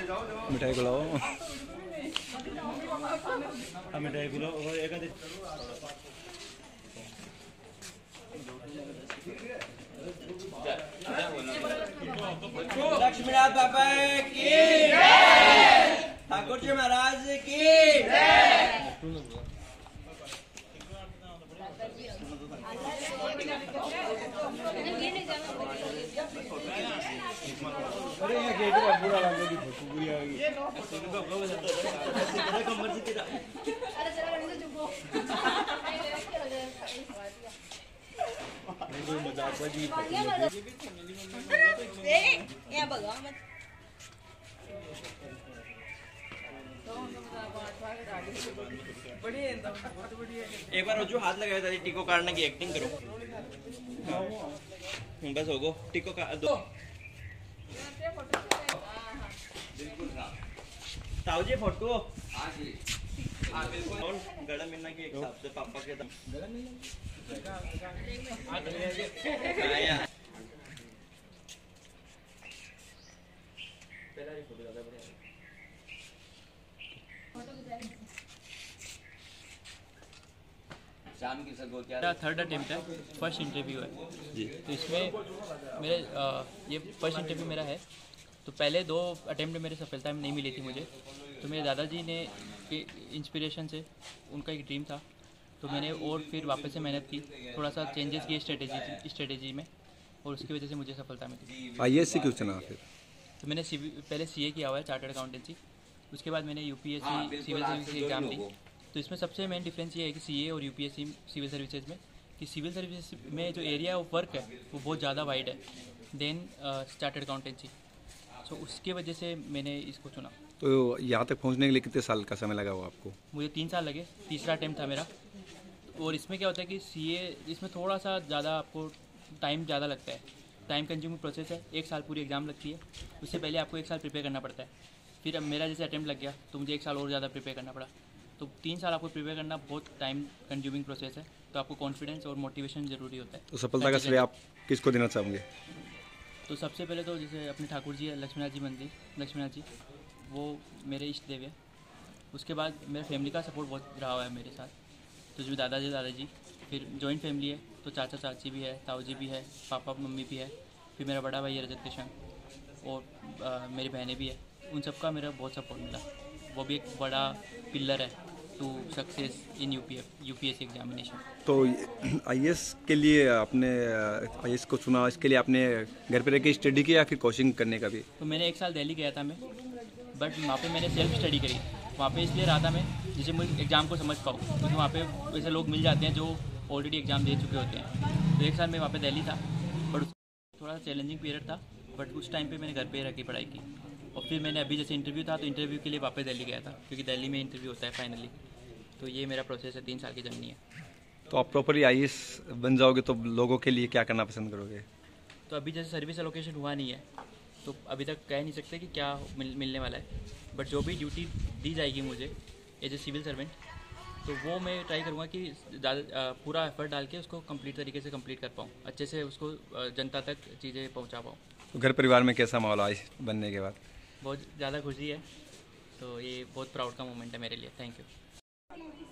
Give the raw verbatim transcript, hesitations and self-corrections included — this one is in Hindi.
मिठाई खिलाओ। मिठाई खिलाओ और एक लक्ष्मीनाथ बाबा की जय, ठाकुर जी महाराज की जय। अरे ये गेट पे बुरा लगे कि फोटो पूरी आ गई। अरे चलो बड़ी चुप हो। नहीं कोई मजाक बाजी देख यहाँ भगवान मत। एक बार रोजू हाथ लगाया था टिको काटने की एक्टिंग करो। बस हो गो टिको का दो। ताऊ जी फोटो। हाँ जी हाँ बिल्कुल। गड़ा मिलना की एक हिसाब से पापा के दम मेरा थर्ड अटेम्प्ट है, फर्स्ट इंटरव्यू है जी। तो इसमें मेरे आ, ये फर्स्ट इंटरव्यू मेरा है। तो पहले दो अटेम्प्ट मेरे सफलता नहीं मिली थी मुझे। तो मेरे दादाजी ने इंस्पिरेशन से, उनका एक ड्रीम था, तो मैंने और फिर वापस से मेहनत की, थोड़ा सा चेंजेस किए स्ट्रेटेजी स्ट्रेटेजी में, और उसकी वजह से मुझे सफलता मिली। आई एस सी क्यों चुना फिर? तो मैंने सी पहले सी ए किया हुआ है, चार्टर्ड अकाउंटेंसी। उसके बाद मैंने U P S C civil service की एग्ज़ाम दी। तो इसमें सबसे मेन डिफरेंस ये है कि सीए और यूपीएससी सिविल सर्विसेज में, कि सिविल सर्विसेज में जो एरिया ऑफ वर्क है वो बहुत ज़्यादा वाइड है देन चार्टर्ड अकाउंटेंसी। सो उसके वजह से मैंने इसको चुना। तो यहाँ तक पहुँचने के लिए कितने साल का समय लगा हुआ आपको? मुझे तीन साल लगे, तीसरा अटेम्प्ट था मेरा। और इसमें क्या होता है कि सीए इसमें थोड़ा सा ज़्यादा आपको टाइम ज़्यादा लगता है, टाइम कंज्यूमिंग प्रोसेस है। एक साल पूरी एग्ज़ाम लगती है, उससे पहले आपको एक साल प्रिपेयर करना पड़ता है। फिर अब मेरा जैसे अटेम्प्ट लग गया तो मुझे एक साल और ज़्यादा प्रिपेयर करना पड़ा। तो तीन साल आपको प्रिपेयर करना बहुत टाइम कंज्यूमिंग प्रोसेस है। तो आपको कॉन्फिडेंस और मोटिवेशन ज़रूरी होता है। तो सफलता का श्रेय आप किसको देना चाहोगे? तो सबसे पहले तो जैसे अपने ठाकुर जी है, लक्ष्मीनाथ जी मंदिर, लक्ष्मीनाथ जी, वो मेरे इष्ट देव है। उसके बाद मेरे फैमिली का सपोर्ट बहुत रहा है मेरे साथ। तो जो दादाजी दादाजी, फिर जॉइंट फैमिली है, तो चाचा चाची भी है, ताऊ जी भी है, पापा मम्मी भी है, फिर मेरा बड़ा भाई है रजत किशन, और आ, मेरी बहनें भी है। उन सबका मेरा बहुत सपोर्ट मिला। वो भी एक बड़ा पिलर है to success in UPF UPSC examination. तो आई ए एस के लिए आपने आई ए एस को चुना, इसके लिए आपने घर पे रह के स्टडी किया या फिर कोचिंग करने का भी? तो मैंने एक साल दिल्ली गया था मैं, बट वहाँ पे मैंने सेल्फ स्टडी करी। वहाँ पे इसलिए रहा था मैं जिससे मैं एग्ज़ाम को समझ पाऊँ, क्योंकि वहाँ पे वैसे लोग मिल जाते हैं जो ऑलरेडी एग्ज़ाम दे चुके होते हैं। तो एक साल मैं वहाँ पे दिल्ली था, बट थोड़ा सा चैलेंजिंग पीरियड था, बट उस टाइम पे मैंने घर पे रह के पढ़ाई की। और फिर मैंने अभी जैसे इंटरव्यू था तो इंटरव्यू के लिए वापस दिल्ली गया था, क्योंकि दिल्ली में इंटरव्यू होता है फाइनली। तो ये मेरा प्रोसेस है, तीन साल की जर्नी है। तो आप प्रॉपरली आई ए एस बन जाओगे तो लोगों के लिए क्या करना पसंद करोगे? तो अभी जैसे सर्विस एलोकेशन हुआ नहीं है, तो अभी तक कह नहीं सकते कि क्या मिल, मिलने वाला है। बट जो भी ड्यूटी दी जाएगी मुझे एज ए सिविल सर्वेंट, तो वो मैं ट्राई करूँगा कि पूरा एफर्ट डाल के उसको कंप्लीट तरीके से कंप्लीट कर पाऊँ, अच्छे से उसको जनता तक चीज़ें पहुँचा पाऊँ। तो घर परिवार में कैसा माहौल आई बनने के बाद? बहुत ज़्यादा खुशी है। तो ये बहुत प्राउड का मोमेंट है मेरे लिए। Thank you.